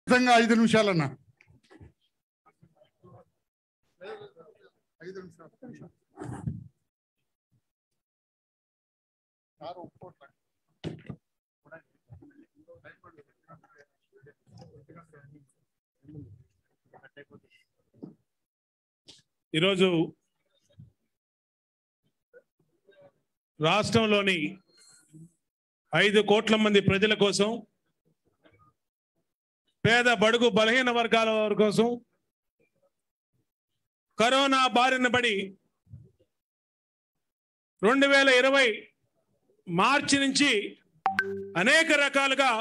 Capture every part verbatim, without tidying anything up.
ఐదు నిమిషాలన్నా ఐదు నిమిషాలు ఈరోజు రాష్ట్రంలోని ఐదు కోట్ల మంది ప్రజల కోసం, పేద బడుగు బలహీన వర్గాల వారి కోసం కరోనా బారిన పడి రెండు వేల ఇరవై మార్చి నుంచి అనేక రకాలుగా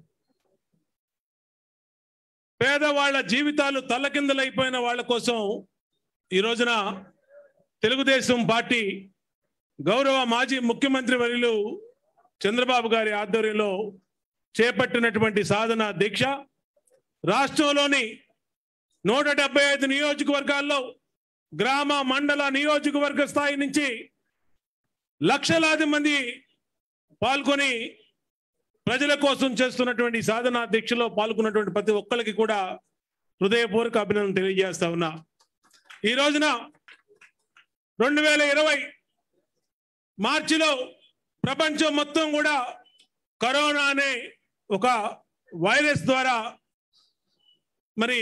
పేదవాళ్ల జీవితాలు తల్లకిందులైపోయిన వాళ్ళ కోసం ఈ రోజున తెలుగుదేశం పార్టీ గౌరవ మాజీ ముఖ్యమంత్రి వర్యులు చంద్రబాబు గారి ఆధ్వర్యంలో చేపట్టినటువంటి సాధన దీక్ష రాష్ట్రంలోని నూట డెబ్బై ఐదు నియోజకవర్గాల్లో గ్రామ మండల నియోజకవర్గ స్థాయి నుంచి లక్షలాది మంది పాల్గొని ప్రజల కోసం చేస్తున్నటువంటి సాధన దీక్షలో పాల్గొన్నటువంటి ప్రతి ఒక్కరికి కూడా హృదయపూర్వక అభినందన తెలియజేస్తా ఉన్నా. ఈ రోజున రెండు వేల ఇరవై మార్చిలో ప్రపంచం మొత్తం కూడా కరోనా అనే ఒక వైరస్ ద్వారా మరి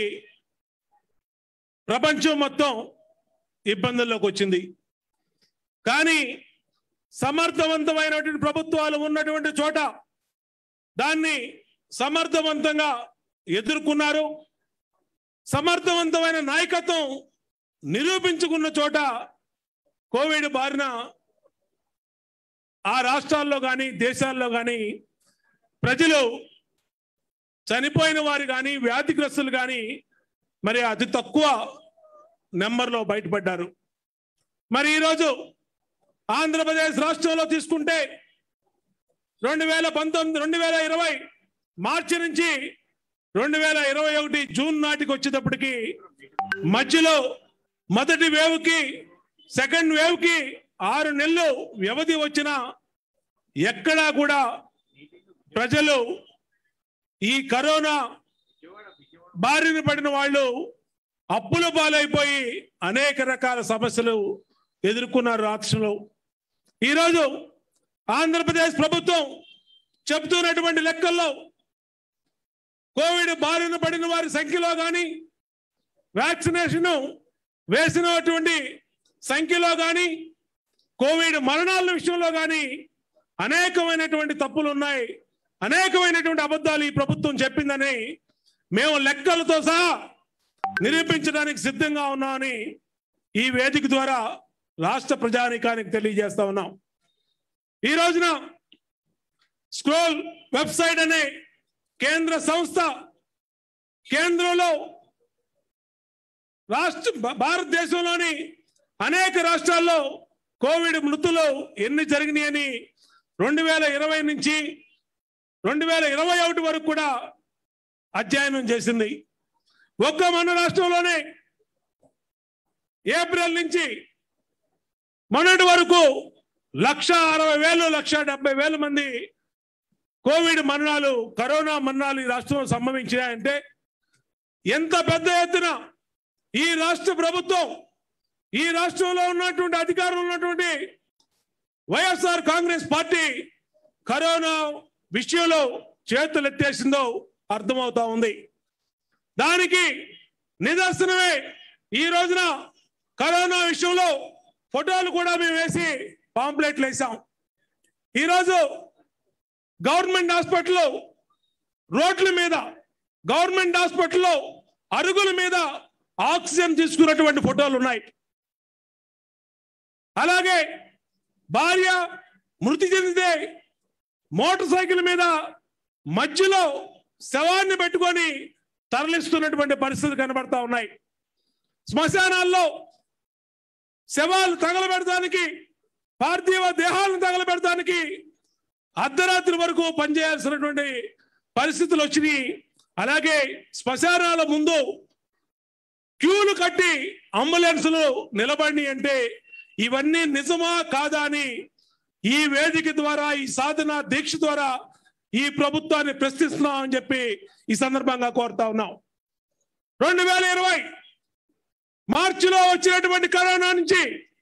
ప్రపంచం మొత్తం ఇబ్బందుల్లోకి వచ్చింది. కానీ సమర్థవంతమైనటువంటి ప్రభుత్వాలు ఉన్నటువంటి చోట దాన్ని సమర్థవంతంగా ఎదుర్కొన్నారు. సమర్థవంతమైన నాయకత్వం నిరూపించుకున్న చోట కోవిడ్ బారిన ఆ రాష్ట్రాల్లో కానీ దేశాల్లో కానీ ప్రజలు చనిపోయిన వారు కానీ వ్యాధిగ్రస్తులు కానీ మరి అతి తక్కువ నెంబర్లో బయటపడ్డారు. మరి ఈరోజు ఆంధ్రప్రదేశ్ రాష్ట్రంలో తీసుకుంటే రెండు వేల పంతొమ్మిది రెండు వేల ఇరవై మార్చి నుంచి రెండు వేల ఇరవై ఒకటి జూన్ నాటికి వచ్చేటప్పటికి మధ్యలో మొదటి వేవ్కి సెకండ్ వేవ్కి ఆరు నెలలు వ్యవధి వచ్చిన ఎక్కడా కూడా ప్రజలు ఈ కరోనా బారిన పడిన వాళ్ళు అప్పుల పాలైపోయి అనేక రకాల సమస్యలు ఎదుర్కొన్నారు రాష్ట్రంలో. ఈరోజు ఆంధ్రప్రదేశ్ ప్రభుత్వం చెబుతున్నటువంటి లెక్కల్లో కోవిడ్ బారిన పడిన వారి సంఖ్యలో కానీ వ్యాక్సినేషన్ వేసినటువంటి సంఖ్యలో కానీ కోవిడ్ మరణాల విషయంలో కానీ అనేకమైనటువంటి తప్పులు ఉన్నాయి, అనేకమైనటువంటి అబద్ధాలు ఈ ప్రభుత్వం చెప్పిందని మేము లెక్కలతో సహా నిరూపించడానికి సిద్ధంగా ఉన్నామని ఈ వేదిక ద్వారా రాష్ట్ర ప్రజానీకానికి తెలియజేస్తా ఉన్నాం. ఈ రోజున స్క్రోల్ వెబ్సైట్ అనే కేంద్ర సంస్థ కేంద్రంలో రాష్ట్ర భారతదేశంలోని అనేక రాష్ట్రాల్లో కోవిడ్ మృతులు ఎన్ని జరిగినాయని రెండు వేల ఇరవై నుంచి రెండు వేల ఇరవై ఒకటి వరకు కూడా అధ్యయనం చేసింది. ఒక్క మన రాష్ట్రంలోనే ఏప్రిల్ నుంచి మొన్నటి వరకు లక్ష అరవై వేలు లక్ష డెబ్బై వేల మంది కోవిడ్ మరణాలు కరోనా మరణాలు ఈ రాష్ట్రంలో సంభవించాయంటే ఎంత పెద్ద ఎత్తున ఈ రాష్ట్ర ప్రభుత్వం ఈ రాష్ట్రంలో ఉన్నటువంటి అధికారంలో ఉన్నటువంటి వైఎస్ఆర్ కాంగ్రెస్ పార్టీ కరోనా విషయంలో చేతులు ఎత్తేసిందో అర్థమవుతా ఉంది. దానికి నిదర్శనమే ఈ రోజున కరోనా విషయంలో ఫోటోలు కూడా మేము వేసి పాంప్లెట్లు వేసాం. ఈరోజు గవర్నమెంట్ హాస్పిటల్లో రోడ్ల మీద గవర్నమెంట్ హాస్పిటల్లో అరుగుల మీద ఆక్సిజన్ తీసుకున్నటువంటి ఫోటోలు ఉన్నాయి. అలాగే భార్య మృతి చెందితే మోటార్ సైకిల్ మీద మధ్యలో శవాన్ని పెట్టుకొని తరలిస్తున్నటువంటి పరిస్థితులు కనబడతా ఉన్నాయి. శ్మశానాల్లో శవాలు తగలబెడటానికి పార్థివ దేహాలను తగలబెడటానికి అర్ధరాత్రి వరకు పనిచేయాల్సినటువంటి పరిస్థితులు వచ్చినాయి. అలాగే శ్మశానాల ముందు క్యూలు కట్టి అంబులెన్సులు నిలబడి అంటే ఇవన్నీ నిజమా కాదా అని ఈ వేదిక ద్వారా ఈ సాధన దీక్ష ద్వారా ఈ ప్రభుత్వాన్ని ప్రశ్నిస్తున్నాం అని చెప్పి ఈ సందర్భంగా కోరుతా ఉన్నాం. రెండు వేల ఇరవై మార్చిలో వచ్చినటువంటి కరోనా నుంచి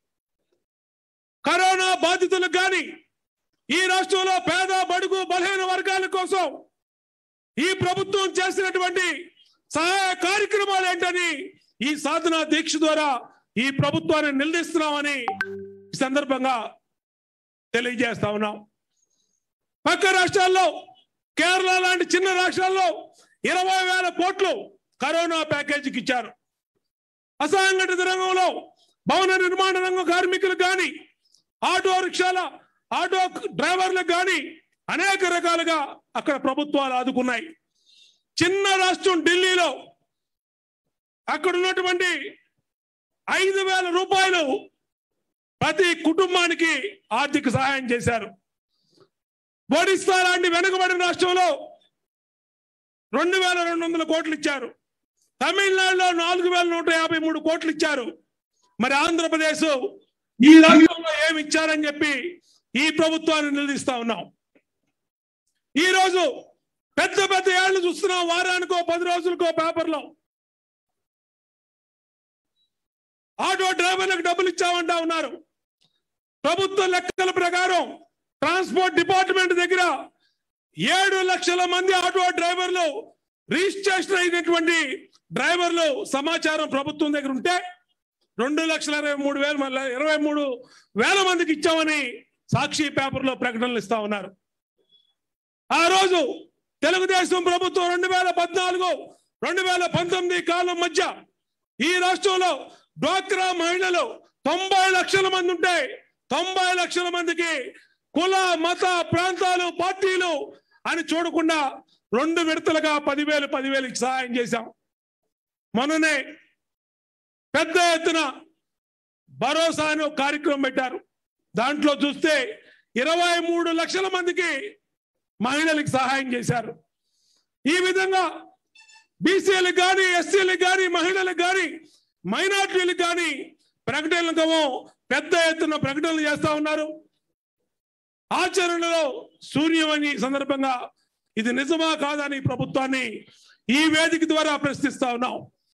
కరోనా బాధితులకు కానీ ఈ రాష్ట్రంలో పేద బడుగు బలహీన వర్గాల కోసం ఈ ప్రభుత్వం చేసినటువంటి సహాయ కార్యక్రమాలు ఏంటని ఈ సాధన దీక్ష ద్వారా ఈ ప్రభుత్వాన్ని నిలదీస్తున్నామని ఈ సందర్భంగా తెలియజేస్తా ఉన్నాం. పక్క రాష్ట్రాల్లో కేరళ లాంటి చిన్న రాష్ట్రాల్లో ఇరవై వేల కోట్లు కరోనా ప్యాకేజీకి ఇచ్చారు. అసంఘటిత రంగంలో భవన నిర్మాణ రంగం కార్మికులకు కానీ ఆటో రిక్షాల ఆటో డ్రైవర్లకు కానీ అనేక రకాలుగా అక్కడ ప్రభుత్వాలు ఆదుకున్నాయి. చిన్న రాష్ట్రం ఢిల్లీలో అక్కడ ఉన్నటువంటి ఐదు వేల రూపాయలు ప్రతి కుటుంబానికి ఆర్థిక సహాయం చేశారు. ఒడిస్సా లాంటి వెనుకబడిన రాష్ట్రంలో రెండు వేల రెండు వందల కోట్లు ఇచ్చారు. తమిళనాడులో నాలుగు వేల నూట యాభై మూడు కోట్లు ఇచ్చారు. మరి ఆంధ్రప్రదేశ్ ఈ రాష్ట్రంలో ఏమి ఇచ్చారని చెప్పి ఈ ప్రభుత్వాన్ని నిలదీస్తా ఉన్నాం. ఈ రోజు పెద్ద పెద్ద ఏళ్లు చూస్తున్నాం. వారానికో పది రోజులకో పేపర్లో ఆటో డ్రైవర్లకు డబ్బులు ఇచ్చామంటా ఉన్నారు. ప్రభుత్వ లెక్కల ప్రకారం ట్రాన్స్పోర్ట్ డిపార్ట్మెంట్ దగ్గర ఏడు లక్షల మంది ఆటో డ్రైవర్లు రిజిస్ట్రేషన్ అయినటువంటి డ్రైవర్లు సమాచారం ప్రభుత్వం దగ్గర ఉంటే రెండు లక్షల ఇరవై మూడు వేల మళ్ళీ ఇరవై మూడు వేల మందికి ఇచ్చామని సాక్షి పేపర్లో ప్రకటనలు ఇస్తా ఉన్నారు. ఆ రోజు తెలుగుదేశం ప్రభుత్వం రెండు వేల పద్నాలుగు రెండు వేల పంతొమ్మిది కాలం మధ్య ఈ రాష్ట్రంలో డ్వాక్రా మహిళలు తొంభై లక్షల మంది ఉంటే తొంభై లక్షల మందికి కుల మత ప్రాంతాలు పార్టీలు అని చూడకుండా రెండు విడతలుగా పదివేలు పదివేలు సహాయం చేశాం. మొన్ననే పెద్ద ఎత్తున భరోసా అని ఒక కార్యక్రమం పెట్టారు. దాంట్లో చూస్తే ఇరవై మూడు లక్షల మందికి మహిళలకు సహాయం చేశారు. ఈ విధంగా బీసీలకు కానీ ఎస్సీలకు కానీ మహిళలకు కానీ మైనార్టీలకు కానీ ప్రకటనలు పెద్ద ఎత్తున ప్రకటనలు చేస్తా ఉన్నారు. ఆచరణలో శూన్యమని సందర్భంగా ఇది నిజమా కాదని ప్రభుత్వాన్ని ఈ వేదిక ద్వారా ప్రశ్నిస్తా ఉన్నాం.